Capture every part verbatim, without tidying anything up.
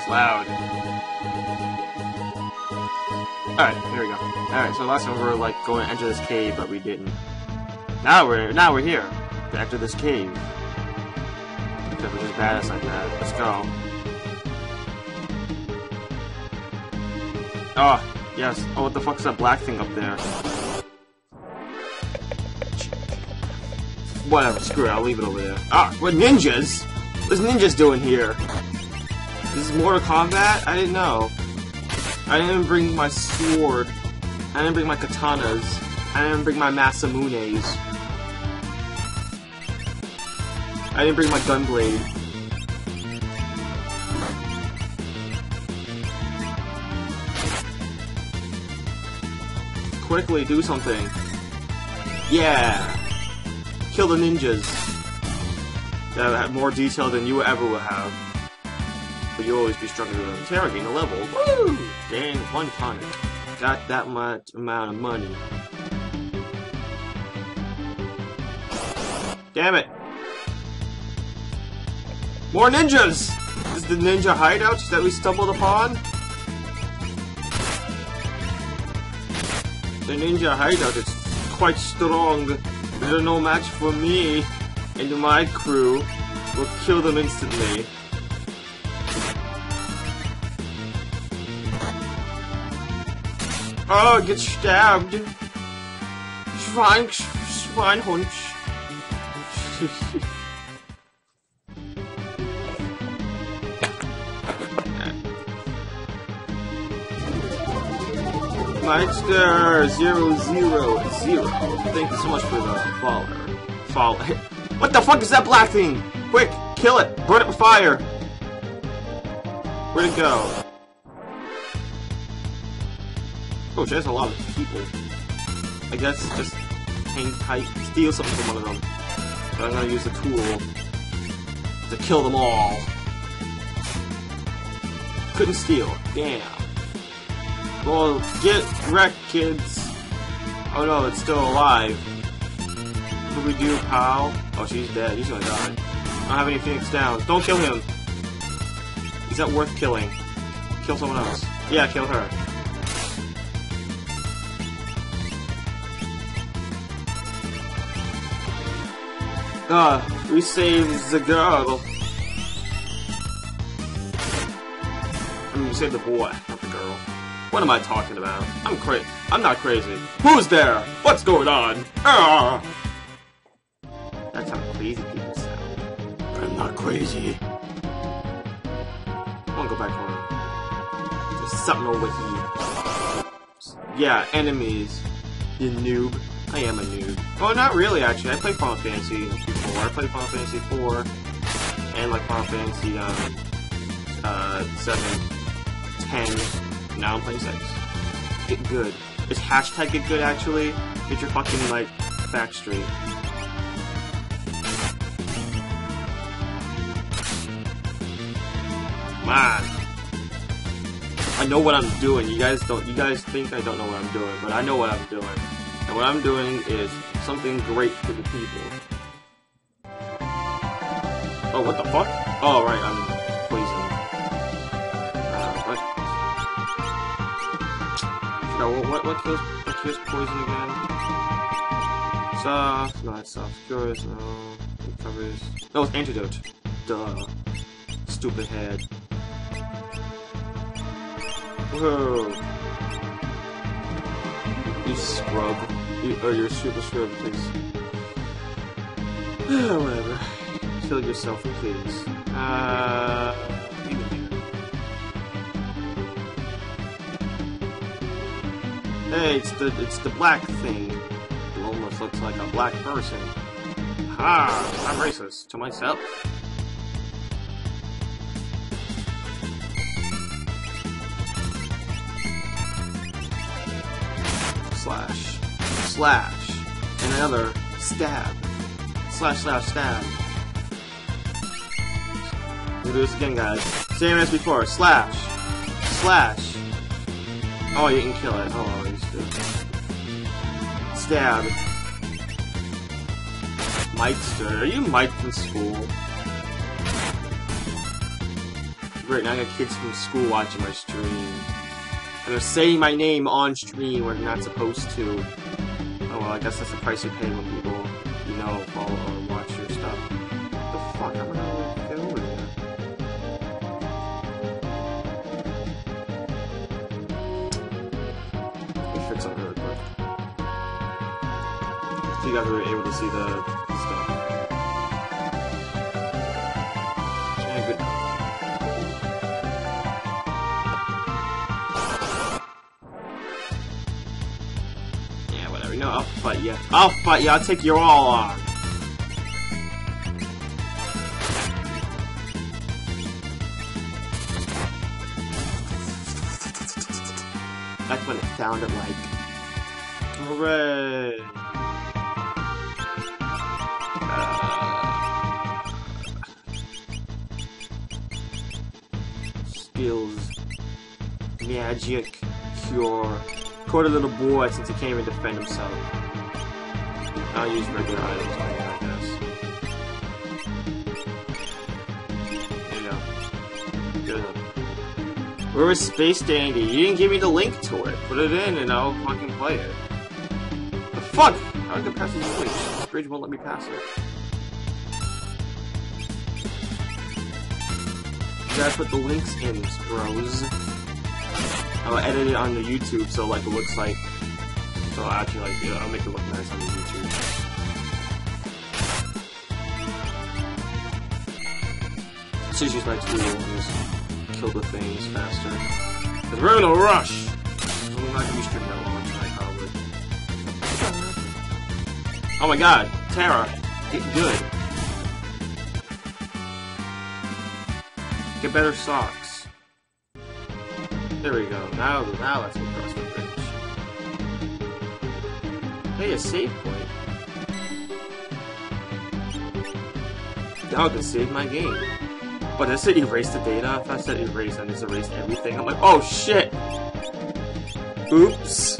that's loud. Alright, here we go. Alright, so last time we were like going to enter this cave, but we didn't. Now we're now we're here to enter this cave. Because we're just badass like that. Let's go. Oh, yes. Oh, what the fuck's that black thing up there? Whatever, screw it, I'll leave it over there. Ah, what ninjas? What's ninjas doing here? This is Mortal Kombat? I didn't know. I didn't bring my sword. I didn't bring my katanas. I didn't bring my Masamunes. I didn't bring my gunblade. Quickly, do something. Yeah! Kill the ninjas. That have more detail than you ever will have. But you'll always be struggling to interrogate a level. Woo! Dang, one punch. Got that much amount of money. Damn it! More ninjas! This is the ninja hideouts that we stumbled upon? The ninja hideout is quite strong. They're no match for me, and my crew will kill them instantly. Oh, get stabbed! Schwein, Schweinhund. Meister zero zero zero. Thank you so much for the follower. Follow. What the fuck is that black thing? Quick, kill it! Burn it with fire! Where'd it go? Oh, there's a lot of people. I guess just hang tight, steal something from one of them. But I'm gonna use the tool to kill them all. Couldn't steal. Damn. Well, get wrecked, kids. Oh no, it's still alive. What do we do, pal? Oh, she's dead. He's gonna die. I don't have any Phoenix Downs. Don't kill him. He's not worth killing. Kill someone else. Yeah, kill her. Ah, we saved the girl. I mean, we saved the boy, not the girl. What am I talking about? I'm crazy. I'm not crazy. Who's there? What's going on? Ah! That's how crazy people sound. I'm not crazy. I wanna go back home. There's something over here. Yeah, enemies. You noob. I am a noob. Well, not really, actually. I played Final Fantasy before. I played Final Fantasy four. And, like, Final Fantasy, um... Uh, seven. ten. Now I'm playing six. Get good. It's hashtag get good, actually. Get your fucking, like, facts straight. Man. I know what I'm doing. You guys don't, you guys think I don't know what I'm doing, but I know what I'm doing. And what I'm doing is something great for the people. Oh, what the fuck? Oh, right, I'm poisoned. Uh, what? No, what, what kills, what kills poison again? Soft, no, it's soft. Cures, no. It covers. No, it's antidote. Duh. Stupid head. Whoa. You scrub. You, oh, you're super scrub, please. Whatever. Kill yourself, please. Uh. Leave it here. Hey, it's the it's the black thing. It almost looks like a black person. Ha! I'm racist to myself. Slash. Slash. And another stab. Slash, slash, stab. We'll do this again, guys. Same as before. Slash. Slash. Oh, you can kill it. Oh, you still. Stab. Meister. Are you Mike from school? great. Now I got kids from school watching my stream. And they're saying my name on stream where they're not supposed to. Oh well, I guess that's the price you pay when people, you know, follow or watch your stuff. What the fuck? I'm gonna get over there. Let me fix something really quick. So you guys were able to see the, the stuff. Yeah, good. Yeah, whatever. No, I'll fight you. I'll fight you. I'll take you all on. That's what it sounded like. Hooray! Skills, magic, cure. Caught a little boy since he can't even defend himself. I'll use regular items on you, I guess. There you go. Good enough. Where was Space Dandy? You didn't give me the link to it. Put it in and I'll fucking play it. The fuck? How did I pass this bridge? This bridge won't let me pass it. You gotta put the links in, bros. I'll edit it on the YouTube so like it looks like. So I'll actually like you know, I'll make it look nice on the YouTube. Let's just use my tool and just kill the things faster. Cause we're in a rush. I'm not gonna be streaming that much like probably. Oh my god, Terra, get good. Get better socks. There we go. Now, now let's go across the bridge. Hey, a save point. Now I can save my game. But does it erase the data? If I said erase, I just erased everything. I'm like, oh shit! Oops.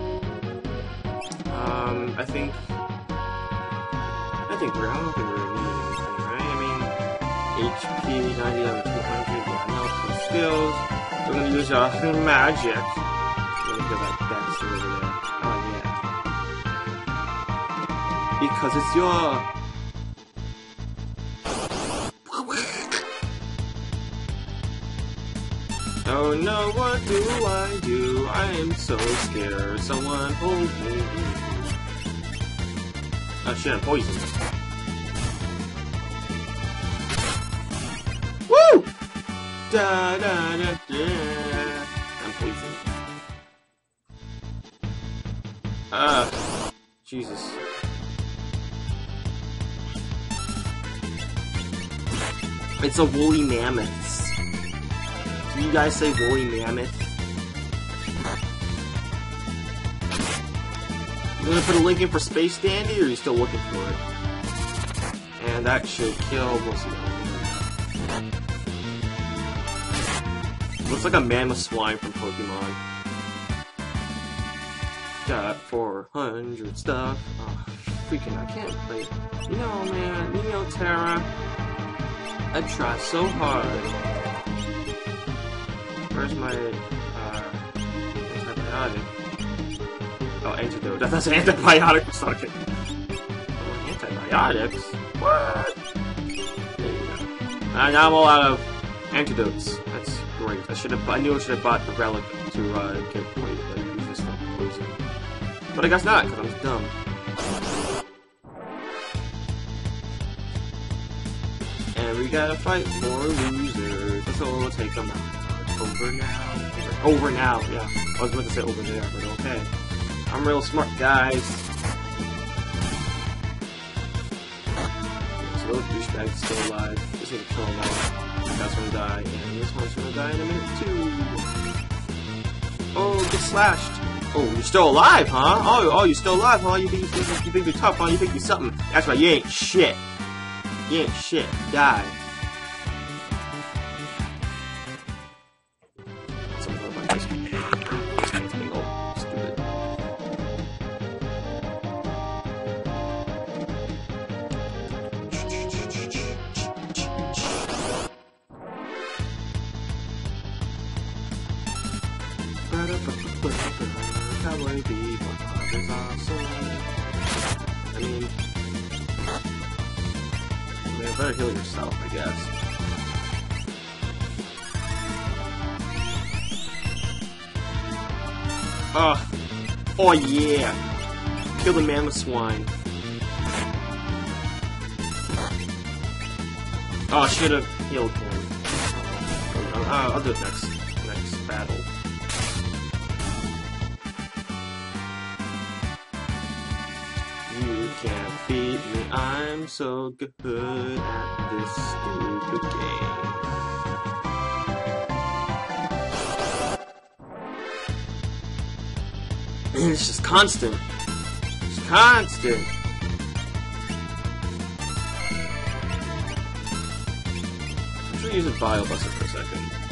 Um, I think. I think we're. I don't think we're gonna need anything, right? I mean, H P ninety out of two hundred. Yeah, no skills. We're gonna use our magic. We're gonna get that bastard over there. Oh yeah. Because it's your. Oh no, what do I do? I am so scared. Someone hold me. Oh shit, I'm poisoned. Woo! Da da da da. I'm poisoned. Ah, uh, Jesus. It's a woolly mammoth. Do you guys say woolly mammoth? You gonna put a link in for Space Dandy, or are you still looking for it? And that should kill most of them. Looks like a mammoth swine from Pokemon. Got four hundred stuff. Oh, freaking, I can't play it. You know, man, you know, Terra. I try so hard. Where's my, uh, antibiotic? Oh, antidote. That's an antibiotic for something. Oh, antibiotics? What? There you go. And now I'm all out of antidotes. That's great. I should have, I knew I should have bought the relic to, uh, get poison, like, use this for poison. But I guess not, because I'm dumb. And we gotta fight more losers. That's all we'll take them out. Over now. Over now, yeah. I was going to say over there, but okay. I'm real smart, guys. So those douchebags are still alive. Just need to kill them all. That's gonna die, and this one's gonna die in a minute too. Oh, get slashed. Oh, you're still alive, huh? Oh, oh, you're still alive, huh? You think, you think, you think you're tough, huh? You think you're something. That's right, you ain't shit. You ain't shit. Die. is awesome. I mean, I mean, better heal yourself, I guess. Oh, oh yeah! Kill the man with swine. Oh, I should have healed him. Uh, I'll do it next next battle. You can't beat me, I'm so good at this stupid game. It's just constant. It's constant. I'm just gonna use a Bio Buster for a second.